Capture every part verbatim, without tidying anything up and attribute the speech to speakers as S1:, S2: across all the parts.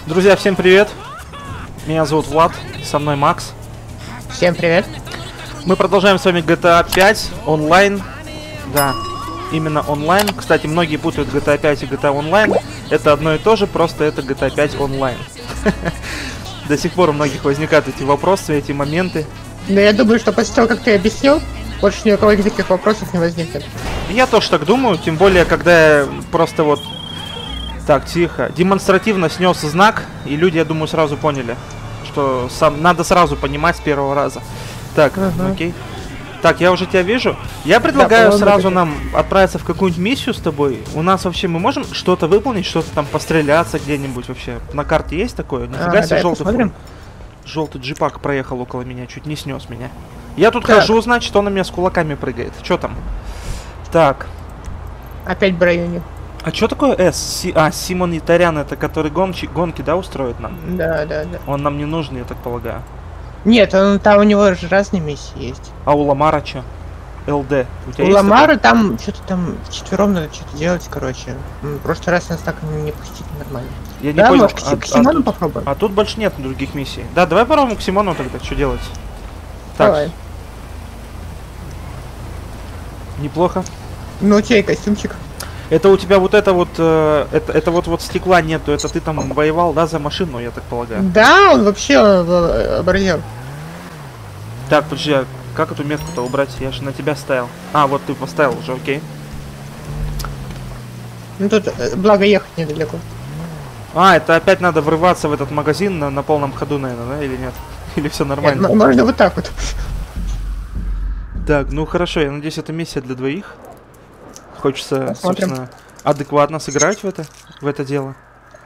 S1: Друзья, всем привет! Меня зовут Влад, со мной Макс.
S2: Всем привет!
S1: Мы продолжаем с вами джи ти эй пять онлайн. Да, именно онлайн. Кстати, многие путают джи ти эй пять и джи ти эй онлайн. Это одно и то же, просто это джи ти эй пять онлайн. До сих пор у многих возникают эти вопросы, эти моменты.
S2: Да я думаю, что после того, как ты объяснил, больше ни у кого никаких вопросов не возникнет.
S1: Я тоже так думаю, тем более, когда я просто вот... Так, тихо. Демонстративно снес знак, и люди, я думаю, сразу поняли, что сам надо сразу понимать с первого раза. Так, uh-huh. окей. Так, я уже тебя вижу. Я предлагаю да, сразу нам отправиться в какую-нибудь миссию с тобой. У нас вообще мы можем что-то выполнить, что-то там постреляться где-нибудь вообще. На карте есть такое? Нифига
S2: а,
S1: себе, желтый
S2: фон.
S1: Желтый джипак проехал около меня, чуть не снес меня. Я тут
S2: так.
S1: хожу, значит, он на меня с кулаками прыгает. Что там? Так.
S2: Опять в районе.
S1: А что такое С? Си... А, Симон Ятарян, это который гонки, гонки, да, устроит нам?
S2: Да, да, да.
S1: Он нам не нужен, я так полагаю.
S2: Нет, он, там у него же разные миссии есть.
S1: А у Ламара что? ЛД. У, тебя
S2: у
S1: есть
S2: Ламара такое? Там что-то там вчетвером надо что-то делать, короче. В прошлый раз нас так не пустили нормально.
S1: Я не
S2: да,
S1: понял.
S2: может,
S1: а,
S2: к Симону
S1: а тут,
S2: попробуем?
S1: А тут больше нет других миссий. Да, давай попробуем к Симону тогда, что делать. Так.
S2: Давай.
S1: Неплохо.
S2: Ну, у тебя и костюмчик.
S1: Это у тебя вот это вот, э, это, это вот вот стекла нету, это ты там воевал, да, за машину, я так полагаю?
S2: Да, он вообще оборзел.
S1: Так, подожди, а как эту метку-то убрать? Я же на тебя ставил. А, вот ты поставил уже, окей.
S2: Ну тут, благо, ехать недалеко.
S1: А, это опять надо врываться в этот магазин на, на полном ходу, наверное, да, или нет? Или все нормально?
S2: Нет, можно вот так вот.
S1: Так, ну хорошо, я надеюсь, это миссия для двоих. Хочется,
S2: посмотрим.
S1: собственно, адекватно сыграть в это, в это дело.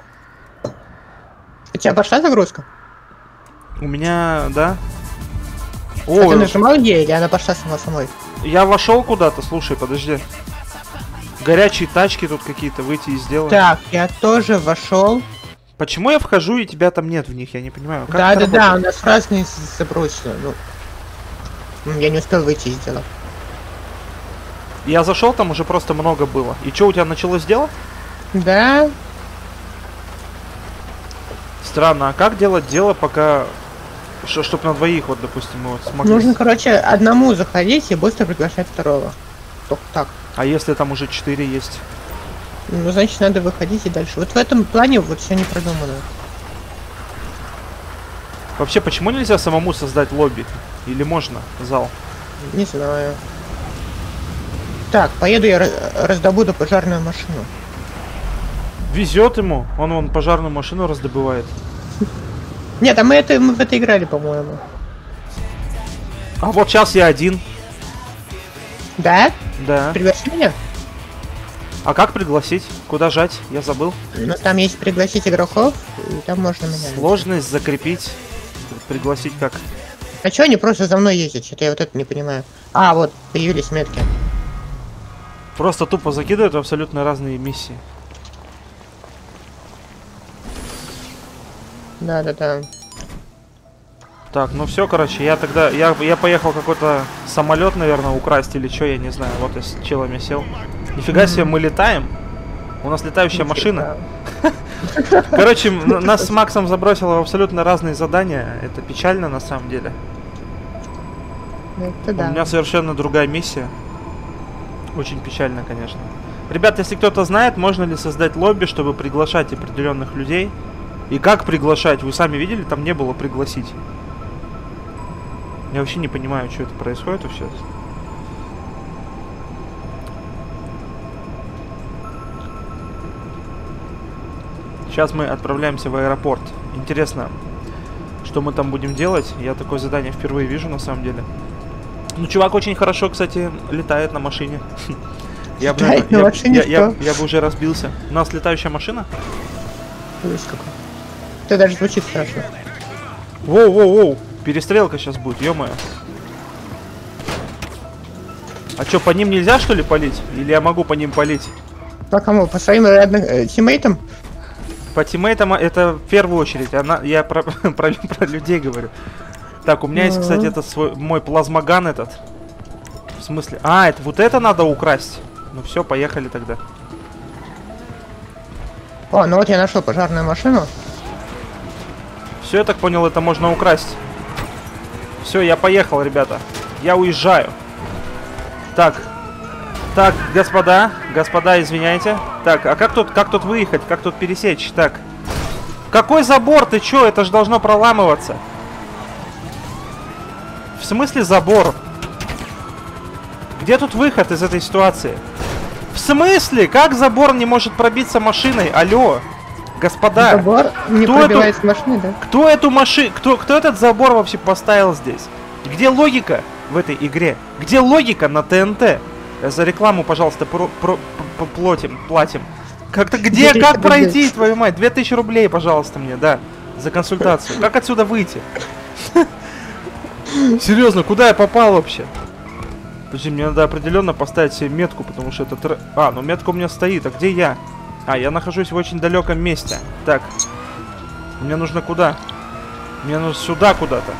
S2: У тебя пошла загрузка?
S1: У меня, да.
S2: А
S1: О,
S2: ты нажимал ей, или она пошла сама самой?
S1: Я вошел куда-то, слушай, подожди. Горячие тачки тут какие-то, выйти и сделать.
S2: Так, я тоже вошел.
S1: Почему я вхожу и тебя там нет в них, я не понимаю. Как
S2: да, да,
S1: работает?
S2: да, у нас разные забросили. Ну, я не успел выйти из дела.
S1: Я зашел, там уже просто много было. И что у тебя началось дело?
S2: Да.
S1: Странно, а как делать дело, пока... Ш чтоб на двоих, вот, допустим, мы вот смогли...
S2: Нужно, короче, одному заходить и быстро приглашать второго. Только так.
S1: А если там уже четыре есть?
S2: Ну, значит, надо выходить и дальше. Вот в этом плане вот все не продумано.
S1: Вообще, почему нельзя самому создать лобби? Или можно зал?
S2: Не знаю. Так, поеду я раздобуду пожарную машину.
S1: Везет ему, он вон пожарную машину раздобывает.
S2: Нет, а мы это мы в это играли, по-моему.
S1: А вот сейчас я один.
S2: Да?
S1: Да.
S2: Пригласи меня?
S1: А как пригласить? Куда жать? Я забыл.
S2: Ну там есть пригласить игроков, и там можно меня.
S1: Сложность закрепить. Пригласить как?
S2: А чё они просто за мной ездят? Что-то я вот это не понимаю. А, вот, появились метки.
S1: Просто тупо закидывают в абсолютно разные миссии.
S2: Да, да, да.
S1: Так, ну все, короче, я тогда. Я, я поехал какой-то самолет, наверное, украсть или что, я не знаю. Вот я с челами сел. Нифига себе, мы летаем. У нас летающая машина. Короче, нас с Максом забросило в абсолютно разные задания. Это печально на самом деле.
S2: Это да.
S1: У меня совершенно другая миссия. Очень печально, конечно. Ребят, если кто-то знает, можно ли создать лобби, чтобы приглашать определенных людей. И как приглашать? Вы сами видели, там не было пригласить. Я вообще не понимаю, что это происходит вообще. Сейчас мы отправляемся в аэропорт. Интересно, что мы там будем делать. Я такое задание впервые вижу, на самом деле. Ну, чувак очень хорошо, кстати, летает на машине. Я бы,
S2: Летает на
S1: я,
S2: машине,
S1: я,
S2: что?
S1: я, я бы уже разбился. У нас летающая машина?
S2: Ужас какой. Это даже звучит хорошо.
S1: Воу-воу-воу. Перестрелка сейчас будет, ё-моё. А чё, по ним нельзя, что ли, палить? Или я могу по ним палить?
S2: По кому? По своим родным э, тиммейтам?
S1: По тиммейтам это в первую очередь. Она, я про, про, про людей говорю. Так, у меня есть, кстати, это свой мой плазмоган этот. В смысле? А, это вот это надо украсть. Ну все, поехали тогда.
S2: О, ну вот я нашел пожарную машину.
S1: Все, я так понял, это можно украсть. Все, я поехал, ребята. Я уезжаю. Так. Так, господа. Господа, извиняйте. Так, а как тут, как тут выехать? Как тут пересечь? Так. Какой забор? Ты чё? Это же должно проламываться. В смысле забор? Где тут выход из этой ситуации? В смысле? Как забор не может пробиться машиной? Алло. Господа.
S2: Забор не
S1: кто
S2: пробивается
S1: эту...
S2: машины, да?
S1: Кто эту машину... Кто, кто этот забор вообще поставил здесь? Где логика в этой игре? Где логика на ТНТ? За рекламу, пожалуйста, про, про, про, платим, платим. Как-то где, как пройти, твою мать? Две тысячи рублей, пожалуйста, мне, да. За консультацию. Как отсюда выйти? Серьезно, куда я попал вообще? Подожди, мне надо определенно поставить себе метку, потому что это... Тр... А, ну метка у меня стоит, а где я? А, я нахожусь в очень далеком месте. Так. Мне нужно куда? Мне нужно сюда куда-то.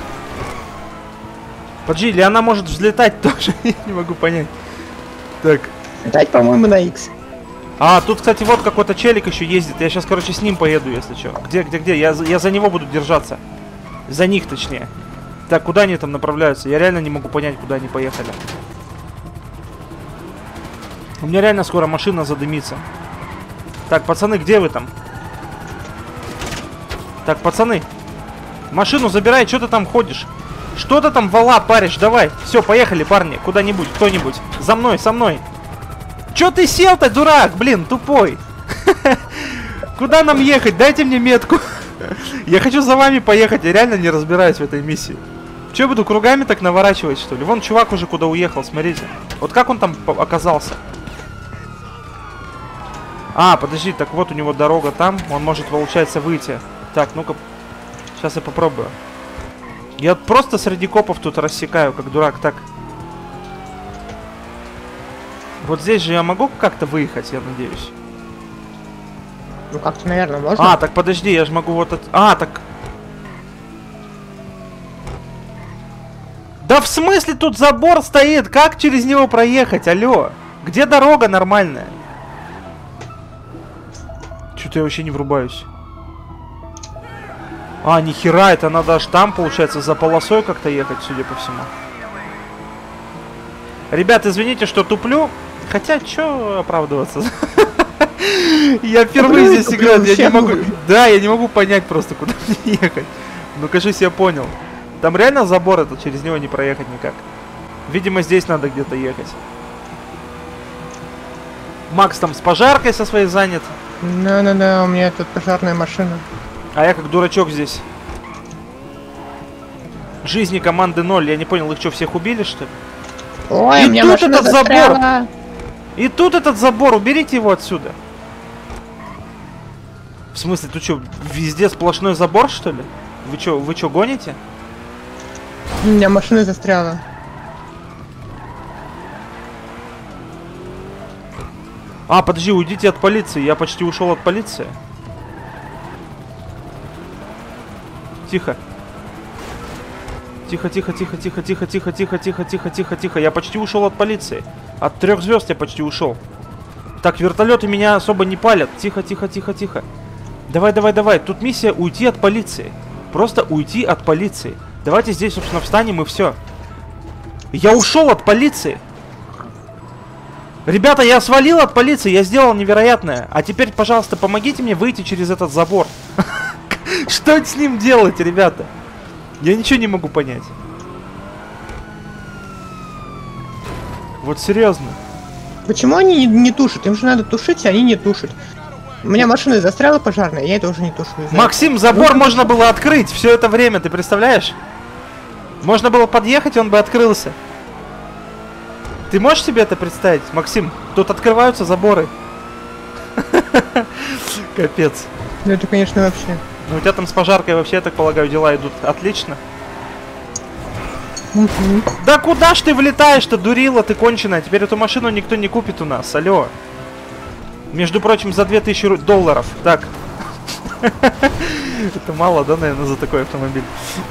S1: Подожди, или она может взлетать тоже? Я не могу понять. Так.
S2: Дать, по-моему, на X.
S1: А, тут, кстати, вот какой-то челик еще ездит. Я сейчас, короче, с ним поеду, если что. Где, где, где? Я, я за него буду держаться. За них, точнее. Так, куда они там направляются? Я реально не могу понять, куда они поехали. У меня реально скоро машина задымится. Так, пацаны, где вы там? Так, пацаны. Машину забирай, что ты там ходишь? Что ты там вала паришь? Давай. Все, поехали, парни. Куда-нибудь, кто-нибудь. За мной, со мной. Че ты сел-то, дурак? Блин, тупой. Куда нам ехать? Дайте мне метку. Я хочу за вами поехать. Я реально не разбираюсь в этой миссии. Че, я буду кругами так наворачивать, что ли? Вон чувак уже куда уехал, смотрите. Вот как он там оказался? А, подожди, так вот у него дорога там. Он может, получается, выйти. Так, ну-ка. Сейчас я попробую. Я просто среди копов тут рассекаю, как дурак. Так. Вот здесь же я могу как-то выехать, я надеюсь.
S2: Ну как-то, наверное, можно.
S1: А, так подожди, я же могу вот... От... А, так... Да в смысле тут забор стоит? Как через него проехать? Алло. Где дорога нормальная? Что-то я вообще не врубаюсь. А, нихера, это надо аж там, получается, за полосой как-то ехать, судя по всему. Ребят, извините, что туплю. Хотя, чё оправдываться? Я впервые здесь играю, я не могу... Да, я не могу понять просто, куда мне ехать. Ну, кажись, я понял. Там реально забор, это через него не проехать никак. Видимо, здесь надо где-то ехать. Макс там с пожаркой со своей занят.
S2: Да-да-да, у меня тут пожарная машина.
S1: А я как дурачок здесь. Жизни команды ноль. Я не понял, их что, всех убили, что ли?
S2: Ой,
S1: И
S2: у меня
S1: тут
S2: машина
S1: этот
S2: застряла.
S1: забор. И тут этот забор. Уберите его отсюда. В смысле, тут что, везде сплошной забор, что ли? Вы что, вы что, гоните?
S2: У меня машина застряла.
S1: А, подожди, уйдите от полиции. Я почти ушел от полиции. Тихо. Тихо, тихо, тихо, тихо, тихо, тихо, тихо, тихо, тихо, тихо, тихо. Я почти ушел от полиции. От трех звезд я почти ушел. Так, вертолеты меня особо не палят. Тихо, тихо, тихо, тихо. Давай, давай, давай. Тут миссия уйти от полиции. Просто уйти от полиции. Давайте здесь, собственно, встанем и все. Я ушел от полиции. Ребята, я свалил от полиции, я сделал невероятное. А теперь, пожалуйста, помогите мне выйти через этот забор. Что с ним делать, ребята? Я ничего не могу понять. Вот серьезно.
S2: Почему они не, не тушат? Им же надо тушить, а они не тушат. У меня машина застряла пожарная, я это уже не тушу.
S1: Максим, забор можно было открыть все это время, ты представляешь? Можно было подъехать, он бы открылся. Ты можешь себе это представить, Максим? Тут открываются заборы. Капец.
S2: Ну это, конечно, вообще.
S1: Ну у тебя там с пожаркой вообще, я так полагаю, дела идут отлично. Да куда ж ты влетаешь-то, дурила ты конченая? Теперь эту машину никто не купит у нас, алло. Между прочим, за две тысячи долларов. Так. Это мало, да, наверное, за такой автомобиль?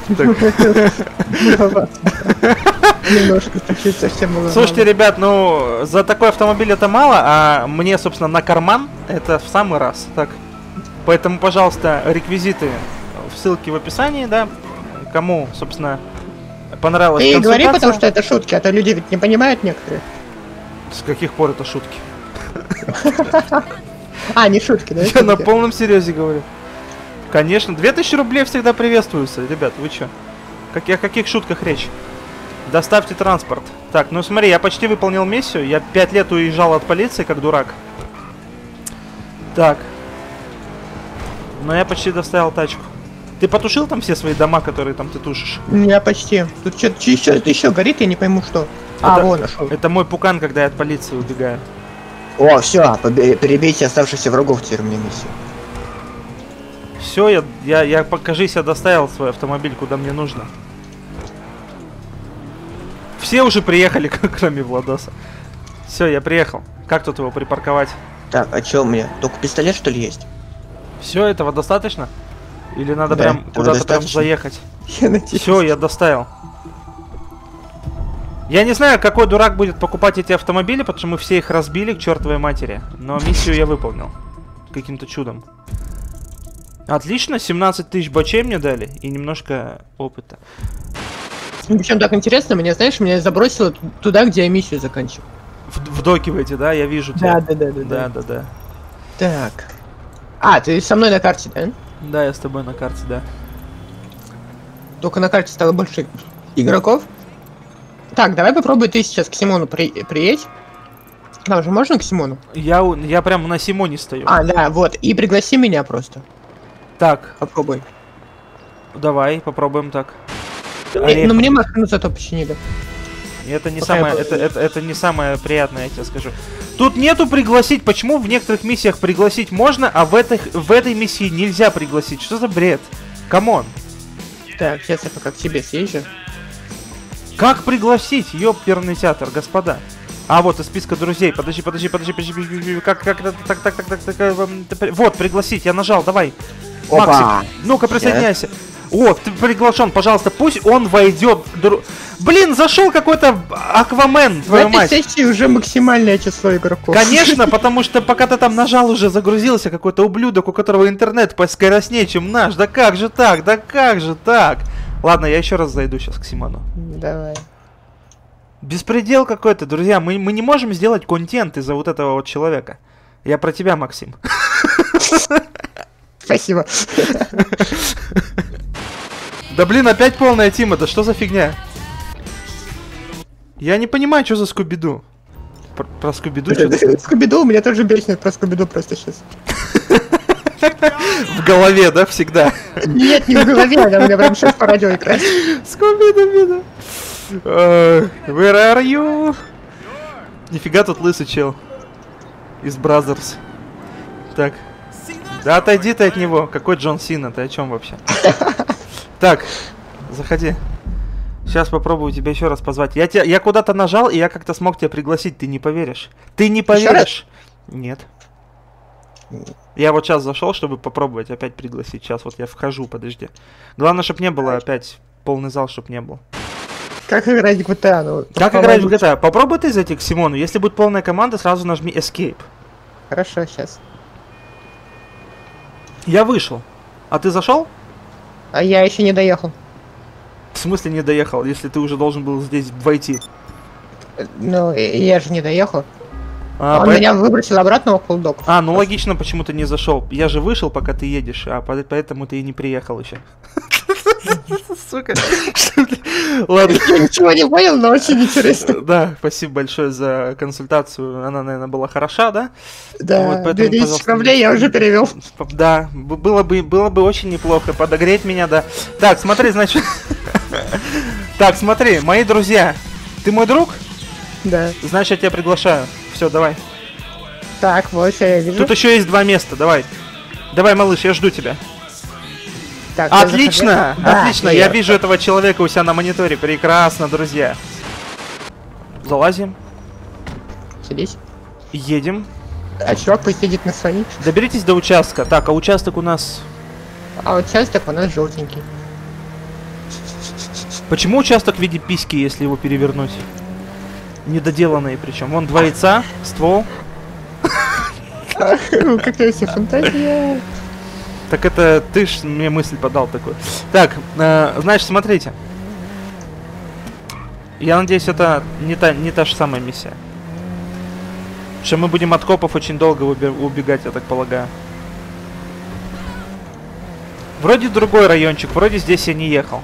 S2: Немножко, чуть-чуть совсем было.
S1: Слушайте, ребят, ну, за такой автомобиль это мало, а мне, собственно, на карман это в самый раз. Так. Поэтому, пожалуйста, реквизиты в ссылке в описании, да. Кому, собственно, понравилась
S2: Ты
S1: консультация.
S2: говори, потому что это шутки, а то люди ведь не понимают некоторые.
S1: С каких пор это шутки?
S2: А, не шутки, да?
S1: Я на полном серьезе говорю. Конечно, две тысячи рублей всегда приветствуются, ребят, вы чё? Как, о каких шутках речь? Доставьте транспорт. Так, ну смотри, я почти выполнил миссию. Я пять лет уезжал от полиции, как дурак. Так. Но я почти доставил тачку. Ты потушил там все свои дома, которые там ты тушишь?
S2: Я почти. Тут что-то еще, еще горит, я не пойму что. А,
S1: Это-
S2: вон нашел.
S1: Это мой пукан, когда я от полиции убегаю.
S2: О, все, перебейте оставшихся врагов теперь мне миссию.
S1: Все, я, я, я, покажись, я доставил свой автомобиль, куда мне нужно. Все уже приехали, кроме Владоса. Все, я приехал. Как тут его припарковать?
S2: Так, а что у меня? Только пистолет что ли есть?
S1: Все, этого достаточно? Или надо
S2: Да,
S1: прям
S2: этого
S1: куда-то прям
S2: достаточно.
S1: заехать?
S2: Я надеюсь.
S1: Все, я доставил. Я не знаю, какой дурак будет покупать эти автомобили, потому что мы все их разбили к чертовой матери. Но миссию я выполнил. Каким-то чудом. Отлично, семнадцать тысяч бачей мне дали и немножко опыта.
S2: Причем так интересно, мне, знаешь, меня забросило ту- туда, где я миссию заканчиваю.
S1: В, в доке в эти, да? Я вижу тебя.
S2: Да, да, да, да,
S1: Да, да, да.
S2: Так. А, ты со мной на карте, да?
S1: Да, я с тобой на карте, да.
S2: Только на карте стало больше игроков. Так, давай попробуй ты сейчас к Симону при... приедь. Там же можно к Симону?
S1: Я, у- я прям на Симоне стою.
S2: А, да, вот. И пригласи меня просто.
S1: Так,
S2: Попробуй.
S1: давай, попробуем так.
S2: Э,
S1: Орех.
S2: ну мне машину зато починили.
S1: Это не
S2: Пока я
S1: самое,
S2: был-
S1: это, это, это не самое приятное, я тебе скажу. Тут нету пригласить. Почему в некоторых миссиях пригласить можно, а в этих, в этой миссии нельзя пригласить? Что за бред? Камон.
S2: Так, сейчас я пока к тебе съезжу.
S1: Как пригласить? Ёперный театр, господа. А, вот из списка друзей. Подожди, подожди, подожди, подожди, подожди, подожди. Как, как, так, так, так, так, так, так, эм, ты при- вот, пригласить, я нажал, давай.
S2: Опа.
S1: Максик, ну-ка присоединяйся. О, ты приглашен, пожалуйста, пусть он войдет. Дру- Блин, зашел какой-то Аквамен,
S2: В
S1: твою
S2: этой
S1: мать.
S2: сессии уже максимальное число игроков.
S1: Конечно, потому что пока ты там нажал, уже загрузился какой-то ублюдок, у которого интернет поскоростнее, чем наш. Да как же так? Да как же так? Ладно, я еще раз зайду сейчас к Симону.
S2: Давай.
S1: Беспредел какой-то, друзья. Мы, мы не можем сделать контент из-за вот этого вот человека. Я про тебя, Максим.
S2: Спасибо.
S1: Да блин, опять полная тима, да что за фигня? Я не понимаю, что за Скуби-Ду. Про, про Скуби-Ду что-то
S2: Скуби-Ду, у меня тоже бесит про Скуби-Ду просто сейчас.
S1: в голове, да, всегда?
S2: Нет, не в голове, она у меня прям сейчас по радио играет.
S1: Скуби-Ду-Биду. Uh, where are you? Нифига тут лысый чел. Из Бразерс. Так. Да отойди ты от него. Какой Джон Сина? Ты о чем вообще? Так, заходи. Сейчас попробую тебя еще раз позвать. Я, тебя, я куда-то нажал, и я как-то смог тебя пригласить. Ты не поверишь. Ты не поверишь. Нет. Я вот сейчас зашел, чтобы попробовать опять пригласить. Сейчас вот я вхожу, подожди. Главное, чтобы не было опять полный зал, чтобы не был.
S2: Как играть в джи ти эй? Ну,
S1: Как играть в джи ти эй? Попробуй ты зайти к Симону. Если будет полная команда, сразу нажми Escape.
S2: Хорошо, сейчас.
S1: Я вышел. А ты зашел?
S2: А я еще не доехал.
S1: В смысле не доехал, если ты уже должен был здесь войти?
S2: Ну, и- я же не доехал.
S1: А,
S2: Он
S1: поэт-
S2: меня выбросил обратно около док.
S1: а, ну логично, почему ты не зашел. Я же вышел, пока ты едешь, а по- поэтому ты и не приехал еще. Сука. Ладно.
S2: Я ничего не понял, но очень интересно.
S1: Да, спасибо большое за консультацию. Она, наверное, была хороша, да?
S2: Да,
S1: Вот поэтому,
S2: две тысячи
S1: пожалуйста,
S2: рублей я уже перевел.
S1: Да, б- было бы, было бы очень неплохо подогреть меня, да. Так, смотри, значит... Так, смотри, мои друзья. Ты мой друг?
S2: Да.
S1: Значит, я тебя приглашаю. Все, давай.
S2: Так, вот я вижу.
S1: Тут еще есть два места, давай. Давай, малыш, я жду тебя.
S2: Так, я
S1: Отлично,
S2: захожу. Да,
S1: отлично.
S2: и
S1: Я вижу этого человека у себя на мониторе. Прекрасно, друзья. Залазим.
S2: Садись.
S1: Едем.
S2: А чувак пусть едет на свои.
S1: Доберитесь до участка. Так, а участок у нас...
S2: А вот участок у нас желтенький.
S1: Почему участок в виде письки, если его перевернуть? Недоделанный причем. Вон два яйца, ствол.
S2: Какая себе фантазия.
S1: Так это ты ж мне мысль подал такой. Так, э, значит, смотрите. Я надеюсь, это не та, не та же самая миссия. Что мы будем от копов очень долго убегать, я так полагаю. Вроде другой райончик, вроде здесь я не ехал.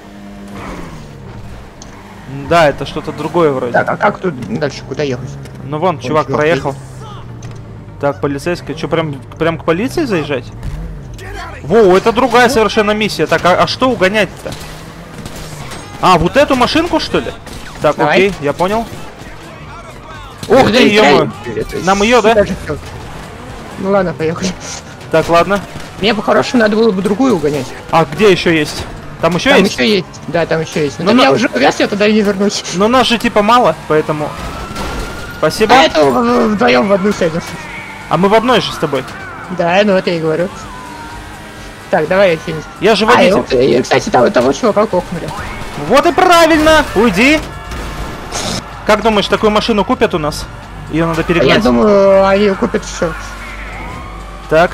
S1: Да, это что-то другое вроде.
S2: Так, а как тут дальше, куда ехать?
S1: Ну вон,
S2: Вон
S1: чувак
S2: чувак
S1: проехал.
S2: едет.
S1: Так, полицейская. Что, прям, прям к полиции заезжать? Воу, это другая совершенно миссия. Так, а, а что угонять-то? А, вот эту машинку, что ли? Так,
S2: Давай.
S1: окей, я понял. Ух ты, ё Нам ее, да?
S2: Ну ладно, поехали.
S1: Так, ладно.
S2: Мне по-хорошему надо было бы другую угонять.
S1: А где еще есть? Там еще
S2: Там
S1: есть?
S2: еще есть. Да, там еще есть. Но,
S1: Ну,
S2: там
S1: на-
S2: я уже увяз, я туда и не вернусь.
S1: Но нас же типа мало, поэтому... Спасибо.
S2: А это в- вдвоем в одну садимся.
S1: А мы в одной же с тобой.
S2: Да, ну это я и говорю. Так, давай я что-нибудь.
S1: Я же
S2: А, и,
S1: водитель.
S2: и, кстати, того, того чувака кокнули.
S1: Вот и правильно! Уйди! Как думаешь, такую машину купят у нас? Ее надо
S2: Я
S1: перегнать.
S2: думаю, они купят все.
S1: Так.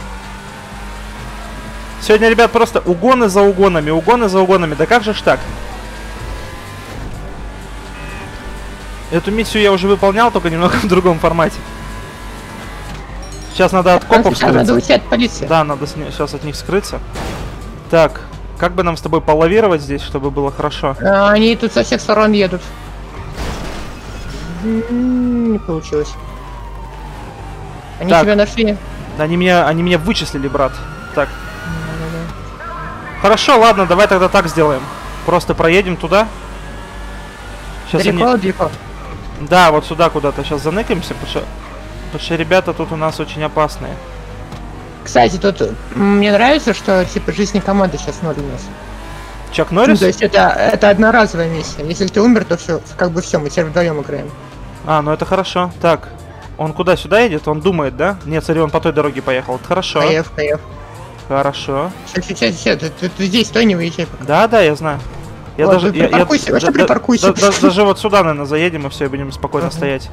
S1: Сегодня, ребят, просто угоны за угонами, угоны за угонами. Да как же ж так? Эту миссию я уже выполнял, только немного в другом формате. Сейчас надо от копов
S2: Сейчас надо
S1: скрыться.
S2: уйти от полиции.
S1: Да, надо сейчас от них скрыться. Так, как бы нам с тобой полавировать здесь, чтобы было хорошо?
S2: А, они тут со всех сторон едут. М, Не получилось. Они
S1: Так.
S2: тебя нашли.
S1: Они меня, они меня вычислили, брат. Так. Хорошо, ладно, давай тогда так сделаем. Просто проедем туда. Сейчас
S2: Далеко,
S1: они...
S2: далеко.
S1: Да, вот сюда куда-то сейчас заныкаемся, потому что... потому что ребята тут у нас очень опасные.
S2: Кстати, тут м, мне нравится, что типа жизни команды сейчас ноль у нас.
S1: Чак
S2: Ну,
S1: Норрис?
S2: то есть это, это одноразовая миссия. Если ты умер, то все, как бы все, мы теперь вдвоем играем.
S1: А, ну это хорошо. Так, он куда, сюда едет? Он думает, да? Нет, смотри, он по той дороге поехал. Это хорошо.
S2: Каев, каев.
S1: Хорошо.
S2: Сейчас, сейчас, сейчас, ты, ты- ты здесь стой, не выезжай пока.
S1: Да, да, я знаю. Я
S2: Вот,
S1: даже...
S2: ты
S1: я- я-
S2: припаркуйся, вообще
S1: да- да-
S2: припаркуйся.
S1: да- да- Даже вот сюда, наверное, заедем и все, и будем спокойно
S2: Ага.
S1: стоять.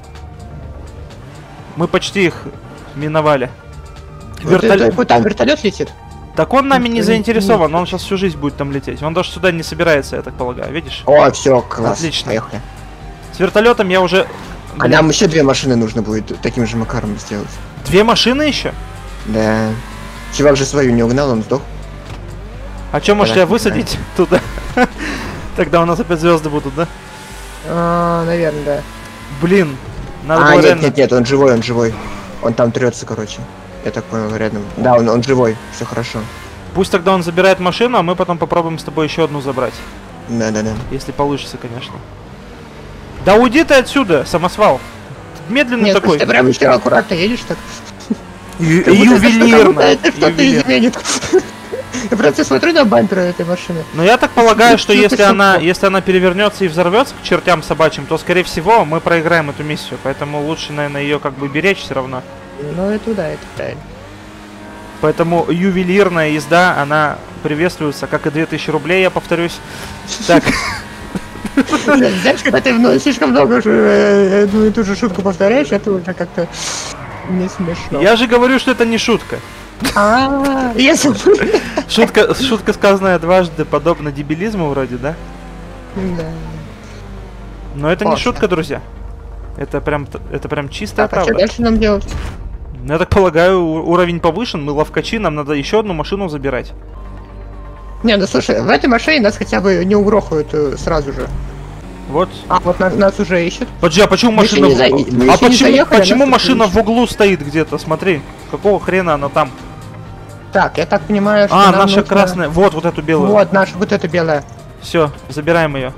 S1: Мы почти их миновали.
S2: Вот
S1: Вертолет-
S2: это- вот там вертолет летит.
S1: Так он нами не
S2: Нет,
S1: заинтересован,
S2: нет.
S1: он сейчас всю жизнь будет там лететь. Он даже сюда не собирается, я так полагаю, видишь?
S2: О, все, класс.
S1: Отлично.
S2: Поехали.
S1: С вертолетом я уже...
S2: А
S1: Блин,
S2: нам еще две машины нужно будет таким же макаром сделать.
S1: Две машины еще?
S2: Да. Чувак же свою не угнал, он сдох.
S1: А чё, может,
S2: Да,
S1: я
S2: да.
S1: высадить туда? Тогда у нас опять звезды будут, да?
S2: А, наверное, да.
S1: Блин, надо
S2: а,
S1: было
S2: нет,
S1: реально...
S2: нет, нет, он живой, он живой. Он там трется, короче. Я так понял, рядом. Да, он, он живой, все хорошо.
S1: Пусть тогда он забирает машину, а мы потом попробуем с тобой еще одну забрать.
S2: Да, да, да.
S1: Если получится, конечно. Да уйди ты отсюда, самосвал. Медленный
S2: Нет,
S1: такой.
S2: ты прям еще аккуратно едешь так.
S1: Ю-
S2: Как будто это что- как
S1: Ювелирно.
S2: будто это что-то
S1: Ювелирно.
S2: изменит. Я просто смотрю на бампер этой машины.
S1: Но я так полагаю, что
S2: Ну,
S1: если
S2: это
S1: она,
S2: шутка.
S1: если она перевернется и взорвется к чертям собачьим, то скорее всего мы проиграем эту миссию. Поэтому лучше, наверное, ее как бы беречь все равно.
S2: Ну это да, это правильно.
S1: Поэтому ювелирная езда, она приветствуется, как и две тысячи рублей, я повторюсь. Так,
S2: Знаешь, когда ты ну, слишком много уже, э, одну и ту же шутку повторяешь, это уже как-то не смешно.
S1: я же говорю, что это не шутка.
S2: А, я забыл.
S1: Шутка, шутка сказанная дважды, подобно дебилизму вроде, да?
S2: Да.
S1: Но это не
S2: Классно.
S1: шутка, друзья. Это прям, т- это прям чистая
S2: Так, а что
S1: правда.
S2: дальше нам делать?
S1: Ну, я так полагаю, у- уровень повышен, мы ловкачи, нам надо еще одну машину забирать.
S2: Не, ну слушай, в этой машине нас хотя бы не угрохают э, сразу же.
S1: Вот.
S2: А вот нас, нас уже ищут.
S1: Подожди, а почему
S2: Мы еще
S1: машина...
S2: не
S1: в-
S2: за- мы
S1: А
S2: еще не
S1: почему,
S2: заехали,
S1: почему
S2: нас тут
S1: машина
S2: ищут.
S1: в углу стоит где-то? Смотри. Какого хрена она там?
S2: Так, я так понимаю, что
S1: А,
S2: нам
S1: наша
S2: нужно-
S1: красная. Вот, вот эту белую.
S2: Вот, наша вот эта белая.
S1: Все, забираем ее.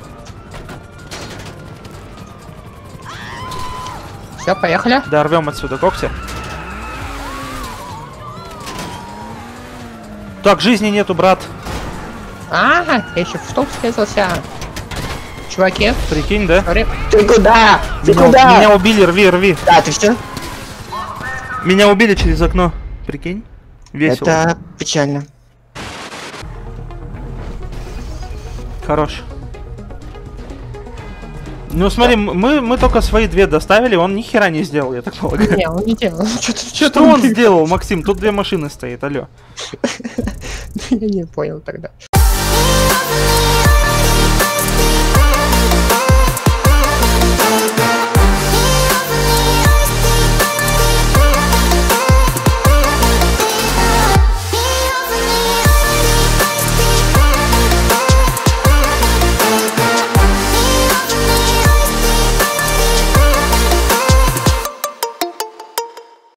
S2: Все, поехали.
S1: Да, рвем отсюда, Кокси. Так, жизни нету, брат.
S2: Ага, я еще в столб врезался. Чуваки,
S1: Прикинь, да?
S2: смотри. Ты куда? Ты
S1: Меня,
S2: куда?
S1: меня убили, рви, рви.
S2: Да, ты все?
S1: Меня убили через окно. Прикинь? Весело.
S2: Это печально.
S1: Хорош. Ну смотри, мы, мы только свои две доставили, он ни хера не сделал, я так полагаю.
S2: Не, он не делал.
S1: Что он сделал, Максим? Тут две машины стоит, алло.
S2: Я не понял тогда.